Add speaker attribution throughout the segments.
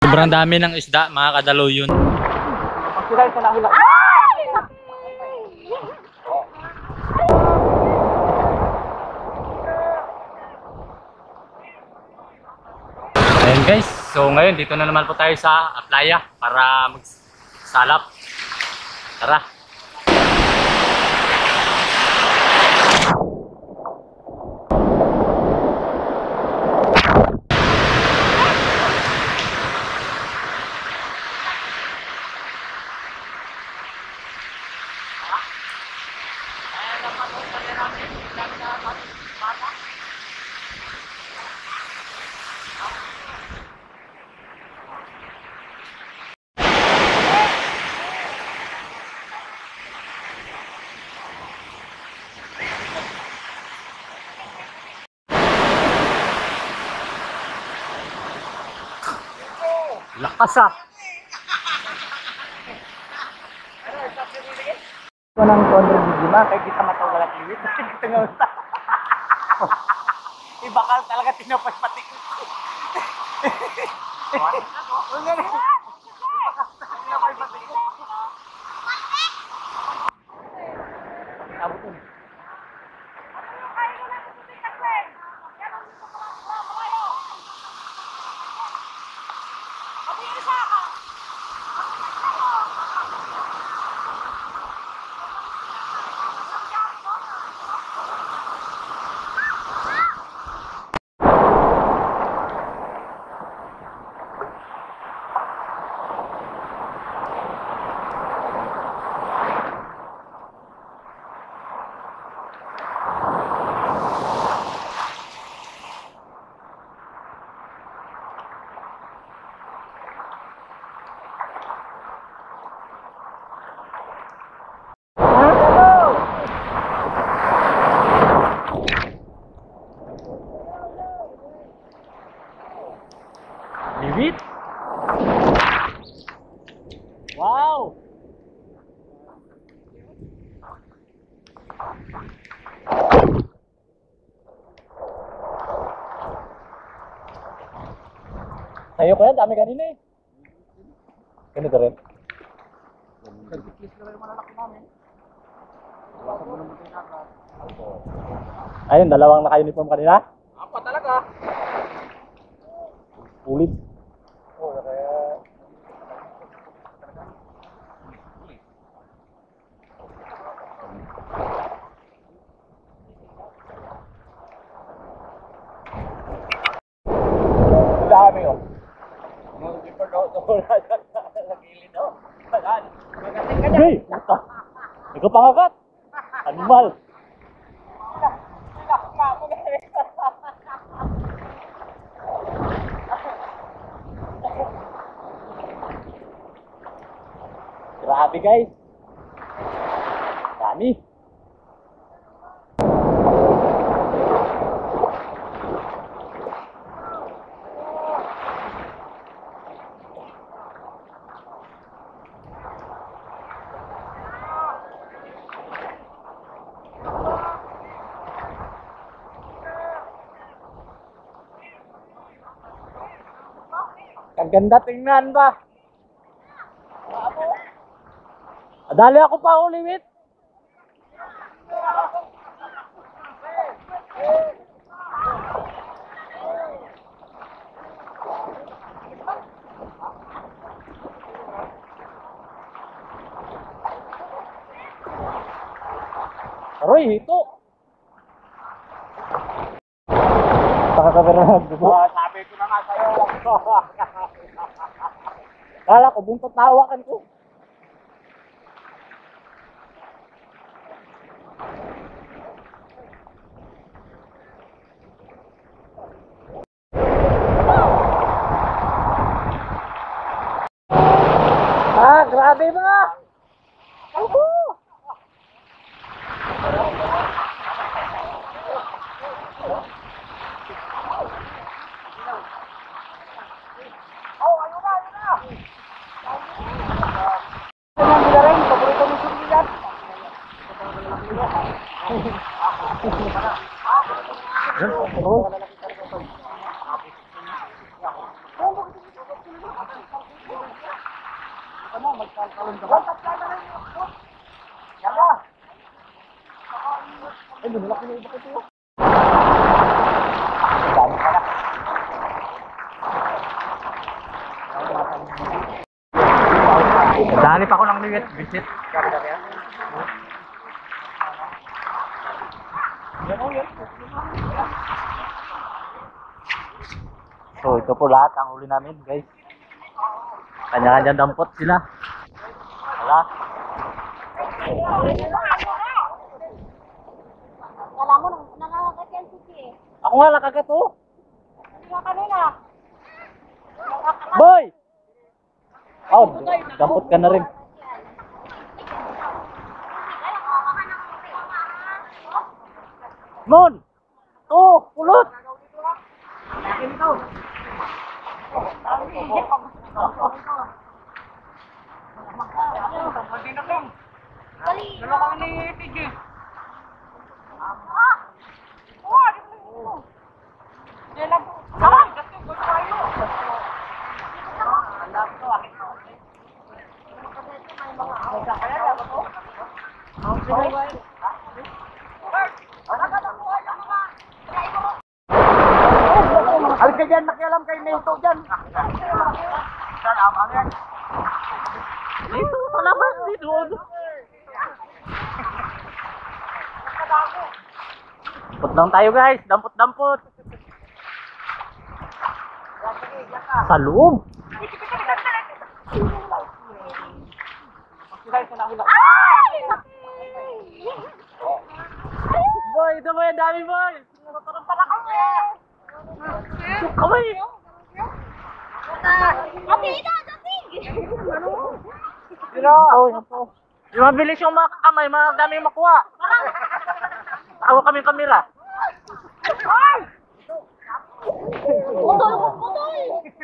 Speaker 1: Sobrang dami ng isda, mga kadaluyon. Ayan guys, so ngayon dito na naman po tayo sa playa para magsalap. Tara! Lakas ah!
Speaker 2: Ito ng Conrad Bigima, kaya kita matawala kiwit. Kita nga usta. Ibakal talaga tinapas pati ko.
Speaker 1: Liwit! Wow!
Speaker 2: Sa'yo ko yan, dami kanina eh. Ganito rin. Ayun, dalawang naka-uniform kanina?
Speaker 3: Apa talaga?
Speaker 2: Ulit. Dami oh. Hey! Ikaw pangagat! Animal! Grabe guys! Dami! Ang ganda tingnan ba? Dali ako pa uliwit. Aroy, hito. Pakakaberag.
Speaker 3: Sabi ko na nga sa'yo.
Speaker 2: Kala ko, buntot nahawakan ko. Grabe ba?
Speaker 3: ano, magkakalon ka ba? Yala! Ay, lumulak na iba ko ito. Dami pala.
Speaker 2: Dali pa ako ng visit. So ito po lahat ang huli namin guys. Kanya-kanya dampot sila. Wala.
Speaker 4: Kala mo, nangangagat yan si Chi eh.
Speaker 2: Ako nga nakagat oh.
Speaker 4: Hindi ka kanina.
Speaker 2: Boy! Oh, dampot ka na rin. Mon! Oh, pulot!
Speaker 4: Dali!
Speaker 3: Dalawa kami ni Tiggy. Alis ka dyan, nakialam kay Nito dyan. Saan amang yan?
Speaker 2: Dito, sa labas, dito. Dampot lang tayo guys, dampot-dampot. Sa loob. Boy, ito mo yung dami boy. Kamay.
Speaker 4: Ate, ito! Dating!
Speaker 2: Oh, yung mabilis yung mga kamay, madami yung makuha. Tawa kami kamera.
Speaker 4: Putol! Putol!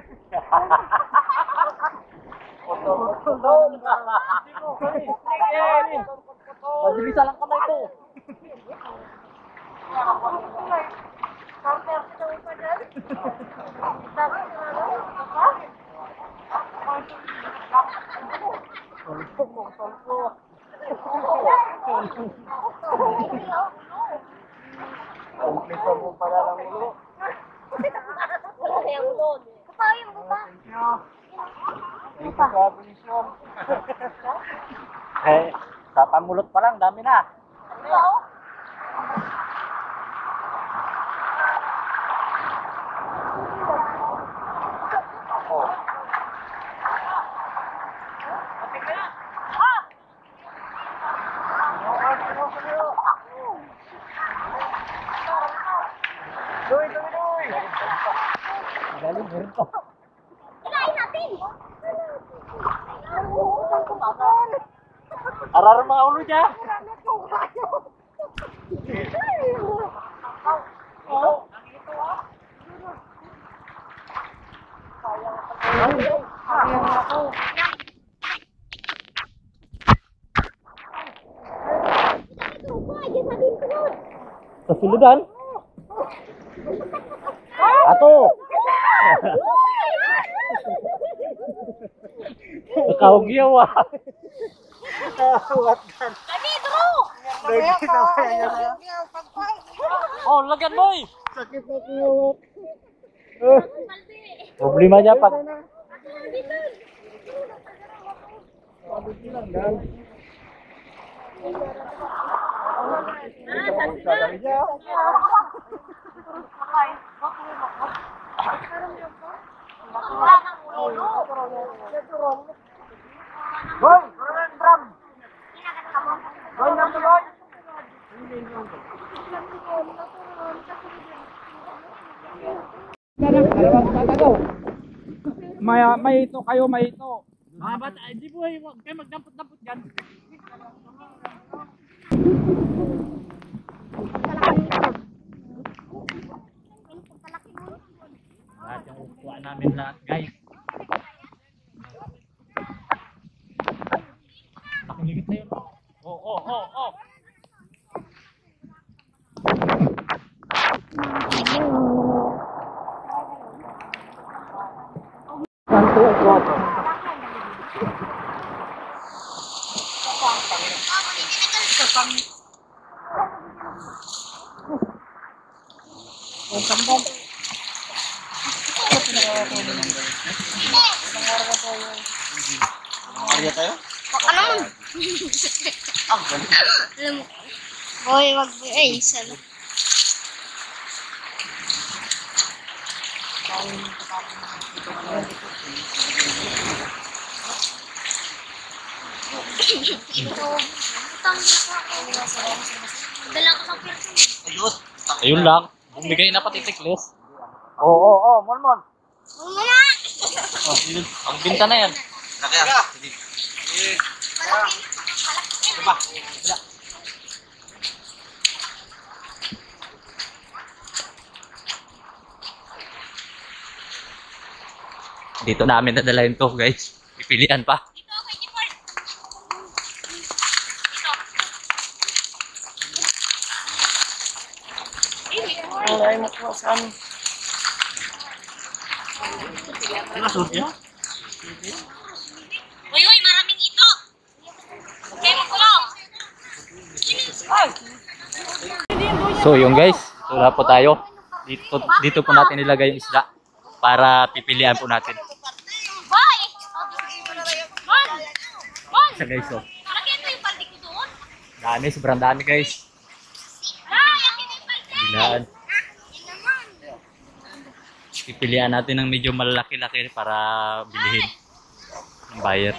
Speaker 2: Mabilisan lang kamay ko.
Speaker 3: Kompleto mo pala ng ulo.
Speaker 4: Wala na yung ulo. Kapag yung buka.
Speaker 3: Dito sa pulisyon.
Speaker 2: Eh, sa pamulot pa lang, dami na.
Speaker 4: Ano?
Speaker 2: Galing meron pa.
Speaker 4: Kinain natin!
Speaker 2: Araran mga ulo niya. Sa suludan. Ato. Kakahugyaw ah.
Speaker 4: Kami, duro!
Speaker 2: Oh, lagyan boy.
Speaker 3: Sakit na kiyawat.
Speaker 2: Problema niya pag
Speaker 3: Boy! Kurang drum! Boy, naman boy! May ito kayo, may ito.
Speaker 2: mga bata, hindi boy, huwag kayo magdampot-dampot dyan. Lahat yung kukuha namin lahat guys. Nakingigit na yun. Oh.
Speaker 4: Baka naman. Alam mo. Boy, wag boy. Ay, isa lang. Dala ko sa person.
Speaker 1: Ayun lang. Bumigay na pati tikles.
Speaker 3: Oo, Mon.
Speaker 4: Mama!
Speaker 1: Oh, yun. Ang binta na yan. Dito namin nadalahin to, guys. Pipilian pa.
Speaker 4: Dito, kay Jipor. Dito.
Speaker 3: Wala mo ko sa amin.
Speaker 4: Uy, maraming ito. Kaya mo kulong.
Speaker 1: So yung guys, ito na po tayo. Dito po natin nilagay yung isda para pipilian po natin.
Speaker 4: Boy! Mon! Mon!
Speaker 1: Isa guys, oh.
Speaker 4: Lagyan mo yung paldi ko doon.
Speaker 1: Dami, sobrang dami guys.
Speaker 4: Ay, akin yung paldi.
Speaker 1: Bilaan.
Speaker 4: Yan naman.
Speaker 1: Pipilian natin ng medyo malalaki-laki para bilihin ng buyer.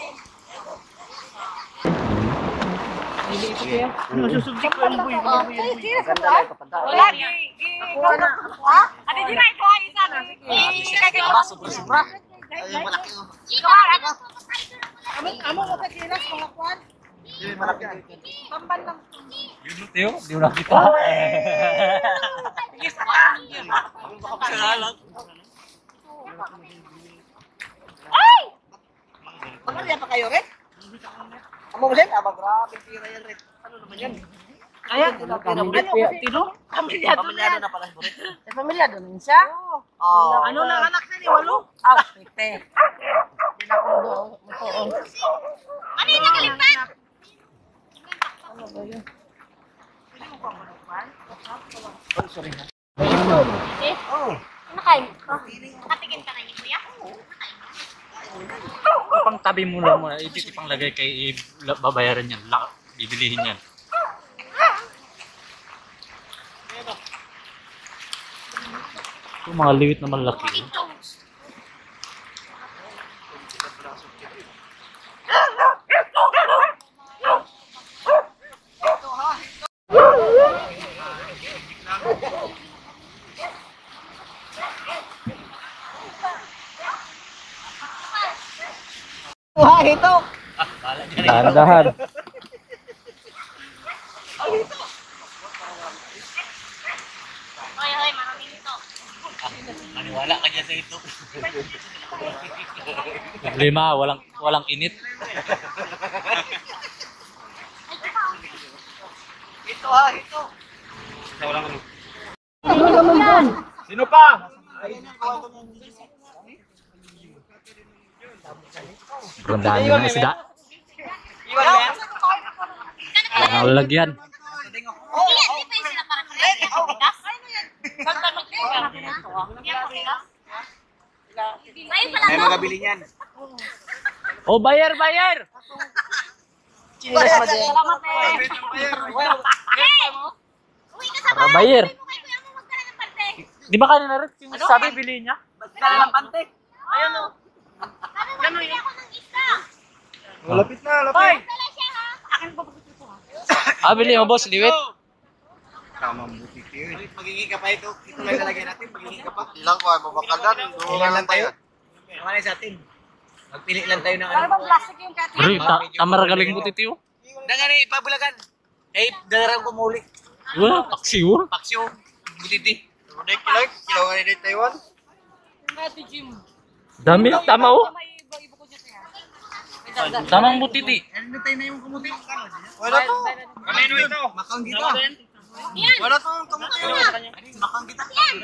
Speaker 1: Yun Teo, di mo nakita.
Speaker 3: Pamilya pa kayo, Red? Amo mo, Red? Grabe, tira yan, Red. Ano naman yan? Kaya, tino? Pamilyado na pala, Red. Pamilyado na siya? Oo. Ano na anak na ni Walo? Pite. Hindi na ko doon.
Speaker 4: Ano yung nagalipan? Nakain ko. Nakatingin ka na niyo, kuya?
Speaker 1: Ipang tabi mo lang muna, ipang lagay kay babayaran yan, bibilihin yan. Ito mga liwit na malaki.
Speaker 3: Wah, ito!
Speaker 1: Dahan-dahan.
Speaker 4: Hoy, maraming ito.
Speaker 2: Maniwala ka niya sa ito.
Speaker 1: Problema, walang init.
Speaker 3: Ito ha, ito!
Speaker 1: Sino pa? Sobrang dami ng isda.
Speaker 3: Iwan mo yan?
Speaker 1: Ang lalagyan.
Speaker 4: Hindi, di pa yung sila parang kaya. Ayun pala
Speaker 3: May
Speaker 4: to.
Speaker 3: magabili niyan.
Speaker 1: Oh, bayar!
Speaker 3: Salamat eh.
Speaker 4: Uwi ka sa
Speaker 1: Para bayar.
Speaker 4: Uwi mo kay kuya mo, magdala ng parte.
Speaker 1: Di ba kanina rin yung sabi bilhin niya?
Speaker 3: Magdala ng pantik.
Speaker 4: Ayun o. Ano bili ako ng isda?
Speaker 3: Lapit na, lapit.
Speaker 4: Dala siya ha. Akin ba pagkakita ko ha?
Speaker 1: Bili mo boss, liwit.
Speaker 3: Tama mo, titiyo. Magiging ka pa ito. Ito lang lalagay natin. Magiging ka pa.
Speaker 5: Ilang ko ay mabakalan.
Speaker 3: Ilan lang tayo. Ano sa atin? Magpili lang tayo ng ano.
Speaker 4: plastic yung kati?
Speaker 1: Bro, tamaragaling mo titiyo.
Speaker 3: Dangani, ipabulagan. Eh, dalarang kumuli.
Speaker 1: Wala, paksiw.
Speaker 3: Paksyo. Butiti.
Speaker 5: Rudik kilag. Kilawan ni Taiwan.
Speaker 1: Dami, tama oh. Tamang butiti.
Speaker 3: Ano tayo na yung kumuti?
Speaker 5: Wala to.
Speaker 3: Kanino ito? Makang kita.
Speaker 4: Yan.
Speaker 5: Wala to. Kamuti.
Speaker 3: Makang kita.
Speaker 4: Yan.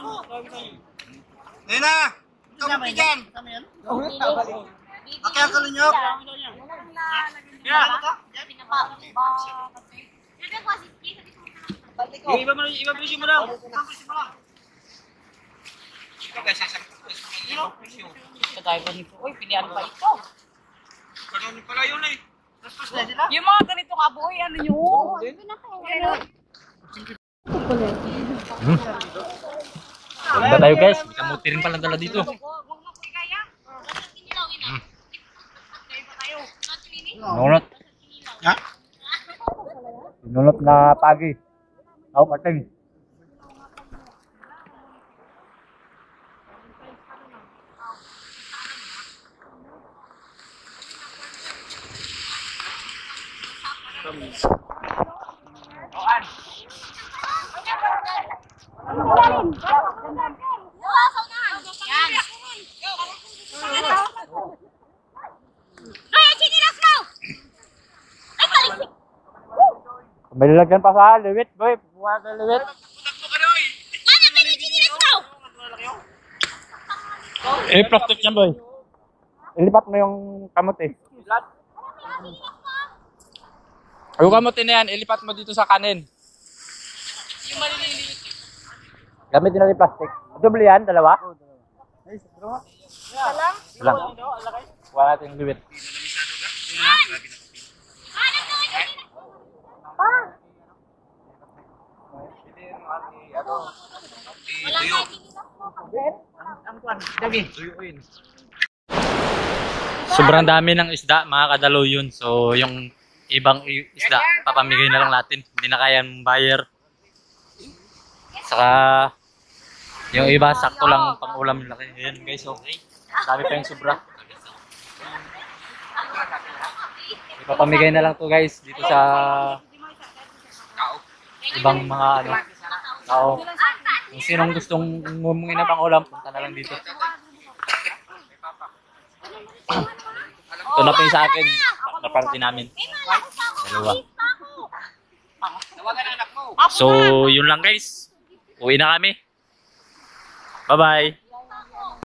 Speaker 5: Nena. Kamuti dyan. Aki ang kalunyok.
Speaker 4: Yan.
Speaker 3: Balik ko.
Speaker 5: Iba mo lang.
Speaker 3: Tagay ko nito. Uy, pilihan pa ito.
Speaker 5: Ganun pala yun eh.
Speaker 3: Tapos na sila.
Speaker 4: Yung mga ganitong aboy, ano yun?
Speaker 1: Ganda tayo guys. May kamuti rin pala dala dito. Nunot.
Speaker 5: Ha?
Speaker 1: Nunot na pagi. Oh, pating. May lalagyan pa sa liwit, boy. Buwan sa liwit. Plastic yan, boy. Ilipat mo yung kamote. Yung kamote na yan, ilipat mo dito sa kanin. Yung maliliit. Gamit din natin plastic. Doble yan, dalawa? Lang. Kuha natin yung liwit. Sobrang dami ng isda, mga kadaluyon. So, yung ibang isda, papamigay na lang natin. Hindi na kaya ng buyer. Saka, yung iba, sakto lang pang ulam nila. Ayan guys, okay. Dami pa yung sobra. Ipapamigay na lang to guys, dito sa ibang mga ano, tao. Kung sinong gustong ngumungin na pang ulam, punta na lang dito. Ito na po yung sa akin, na party namin. Dalawa. So, yun lang guys. Uwi na kami. Bye-bye.